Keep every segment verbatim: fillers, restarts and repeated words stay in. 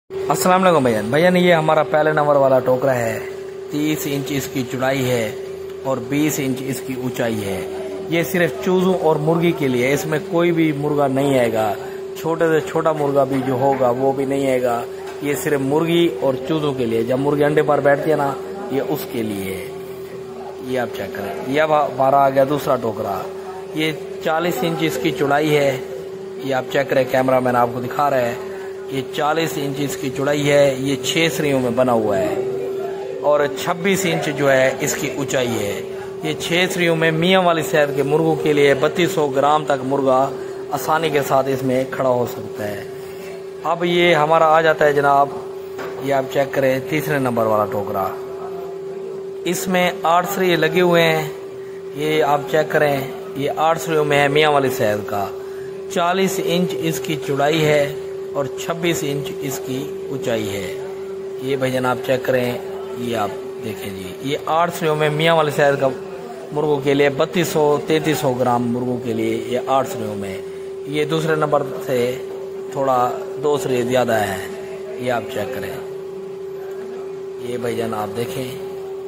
अस्सलाम वालेकुम भैया भैया ये हमारा पहले नंबर वाला टोकरा है। तीस इंच इसकी चौड़ाई है और बीस इंच इसकी ऊंचाई है। ये सिर्फ चूजों और मुर्गी के लिए है। इसमें कोई भी मुर्गा नहीं आएगा। छोटे से छोटा मुर्गा भी जो होगा वो भी नहीं आएगा। ये सिर्फ मुर्गी और चूजों के लिए। जब मुर्गी अंडे पर बैठती है ना, ये उसके लिए है। ये आप चेक करें। ये अब हमारा आ गया दूसरा टोकरा। ये चालीस इंच इसकी चौड़ाई है। ये आप चेक करें, कैमरा मैन आपको दिखा रहा है। ये चालीस इंच इसकी चौड़ाई है। ये छह श्रेणियों में बना हुआ है और छब्बीस इंच जो है इसकी ऊंचाई है। ये छह श्रेणियों में मियाँ वाली शहर के मुर्गों के लिए बत्तीस सौ ग्राम तक मुर्गा आसानी के साथ इसमें खड़ा हो सकता है। अब ये हमारा आ जाता है जनाब, ये आप चेक करें, तीसरे नंबर वाला टोकरा। इसमें आठ श्रेणी लगे हुए हैं। ये आप चेक करें, ये आठ श्रेणियों में है मियाँ वाली शहर का। चालीस इंच इसकी चौड़ाई है और छब्बीस इंच इसकी ऊंचाई है। ये भैया आप चेक करें, ये आप देखें जी। ये आठ श्रेणियों में मियाँ वाले शहर का मुर्गों के लिए बत्तीस सौ तैतीस सौ ग्राम मुर्गों के लिए ये आठ श्रेणियों में। ये दूसरे नंबर से थोड़ा दो श्रेणी ज्यादा है। ये आप चेक करें। ये भैया आप देखें,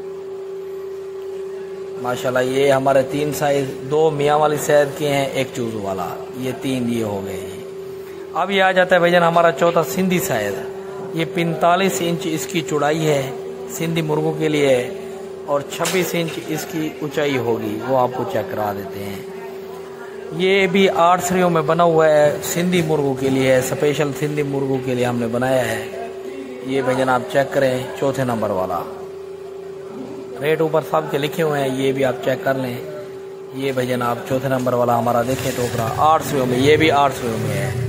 माशाल्लाह ये हमारे तीन साइज, दो मियाँ वाली शहर के हैं, एक चूजू वाला। ये तीन ये हो गए। अब ये आ जाता है भैया हमारा चौथा सिंधी शायर। ये पैंतालीस इंच इसकी चौड़ाई है सिंधी मुर्गों के लिए और छब्बीस इंच इसकी ऊंचाई होगी। वो आपको चेक करा देते हैं। ये भी आठ श्रेणियों में बना हुआ है। सिंधी मुर्गों के लिए है, स्पेशल सिंधी मुर्गों के लिए हमने बनाया है। ये भैया आप चेक करें, चौथे नंबर वाला। रेट ऊपर सब के लिखे हुए हैं, ये भी आप चेक कर लें। ये भैया आप चौथे नंबर वाला हमारा देखें टोकरा, आठ श्रेणियों में। ये भी आठ श्रेणियों में है।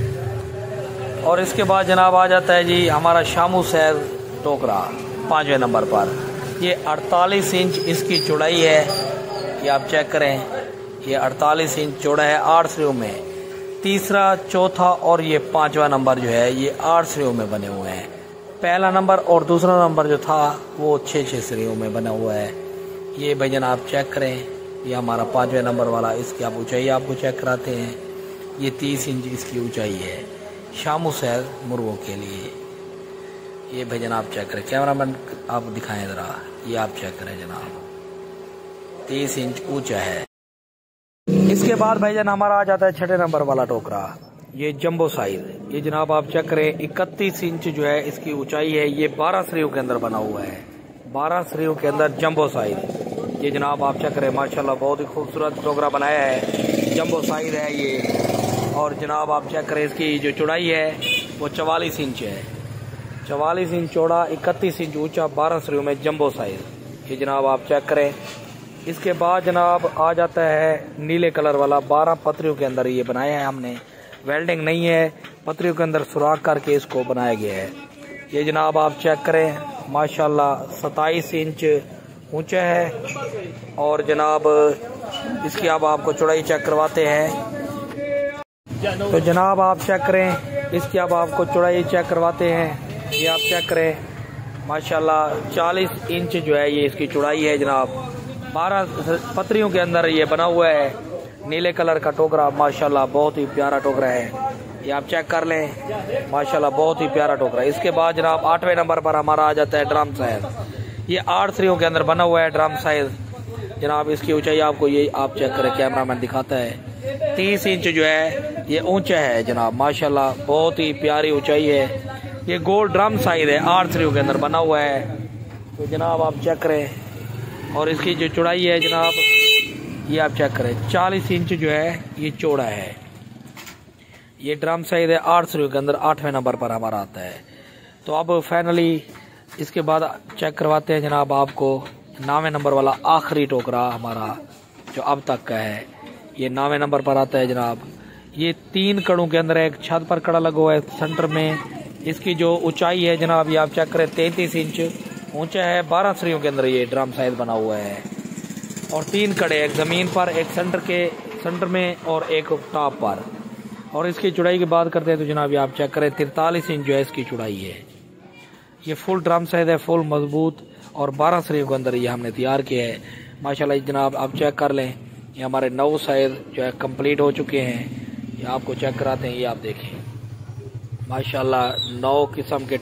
और इसके बाद जनाब आ जाता है जी हमारा शामू शहर टोकरा पांचवें नंबर पर। ये अड़तालीस इंच इसकी चौड़ाई है। ये आप चेक करें, ये अड़तालीस इंच चौड़ा है आठ श्रेणियों में। तीसरा, चौथा और ये पांचवा नंबर जो है ये आठ श्रेणियों में बने हुए हैं। पहला नंबर और दूसरा नंबर जो था वो छः छः श्रेणियों में बना हुआ है। ये भैया आप चेक करें, ये हमारा पांचवें नंबर वाला। इसकी आप ऊंचाई आपको चेक कराते हैं। ये तीस इंच इसकी ऊंचाई है शामू शहर मुर्गों के लिए। ये भैया आप चेक करें, कैमरामैन आप दिखाएं जरा। ये आप चेक करें जनाब, तीस इंच ऊंचा है। इसके बाद भैया हमारा आ जाता है छठे नंबर वाला टोकरा। ये जंबो साइज। ये जनाब आप चेक करें, इकतीस इंच जो है इसकी ऊंचाई है। ये बारह श्रेणियों के अंदर बना हुआ है। बारह श्रेणियों के अंदर जंबो साइज। ये जनाब आप चेक करें, माशाल्लाह बहुत ही खूबसूरत टोकरा बनाया है। जंबो साइज है ये। और जनाब आप चेक करें, इसकी जो चौड़ाई है वो चवालीस इंच है। चवालीस इंच चौड़ा, इकतीस इंच ऊंचा, बारह श्रेणियों में जंबो साइज। ये जनाब आप चेक करें। इसके बाद जनाब आ जाता है नीले कलर वाला। बारह पत्रियों के अंदर ये बनाया है हमने। वेल्डिंग नहीं है, पत्रियों के अंदर सुराख करके इसको बनाया गया है। ये जनाब आप चेक करें, माशाल्लाह सत्ताईस इंच ऊंचा है। और जनाब इसकी अब आपको चौड़ाई चेक करवाते हैं। तो जनाब आप चेक करें, इसकी अब आपको चौड़ाई चेक करवाते हैं। ये आप चेक करें, माशाल्लाह चालीस इंच जो है ये इसकी चौड़ाई है जनाब। बारह पत्रियों के अंदर ये बना हुआ है। नीले कलर का टोकरा, माशाल्लाह बहुत ही प्यारा टोकरा है। ये आप चेक कर लें, माशाल्लाह बहुत ही प्यारा टोकरा। इसके बाद जनाब आठवें नंबर पर हमारा आ जाता है ड्रम साइज। ये आठ श्रेणियों के अंदर बना हुआ है ड्रम साइज। जनाब इसकी ऊंचाई आपको ये आप चेक करें, कैमरामैन दिखाता है। तीस इंच जो है ये ऊंचा है जनाब, माशाल्लाह बहुत ही प्यारी ऊंचाई है। ये गोल ड्रम साइज है, आठ श्रेणियों के अंदर बना हुआ है। तो जनाब आप चेक करें। और इसकी जो चौड़ाई है जनाब, ये आप चेक करें, चालीस इंच जो है ये चौड़ा है। ये ड्रम साइज है, आठ श्रेणियों के अंदर आठवें नंबर पर हमारा आता है। तो अब फाइनली इसके बाद चेक करवाते हैं जनाब आपको नौवें नंबर वाला आखिरी टोकरा हमारा जो अब तक का है। ये नौवें नंबर पर आता है जनाब। ये तीन कड़ों के अंदर एक छत पर कड़ा लगा हुआ है सेंटर में। इसकी जो ऊंचाई है जनाब, ये आप चेक करें, तैंतीस इंच ऊंचा है। बारह श्रेणियों के अंदर ये ड्रम साइज बना हुआ है। और तीन कड़े, एक जमीन पर, एक सेंटर के सेंटर में और एक टॉप पर। और इसकी चौड़ाई की बात करते हैं तो जनाब ये आप चेक करें, तिरतालीस इंच जो है इसकी चौड़ाई है। ये फुल ड्रम साइज है, फुल मजबूत। और बारह श्रेणियों के अंदर ये हमने तैयार किया है माशाल्लाह। जनाब आप चेक कर लें, ये हमारे नौ साइज जो है कंप्लीट हो चुके हैं। ये आपको चेक कराते हैं। ये आप देखें, माशाल्लाह नौ किस्म के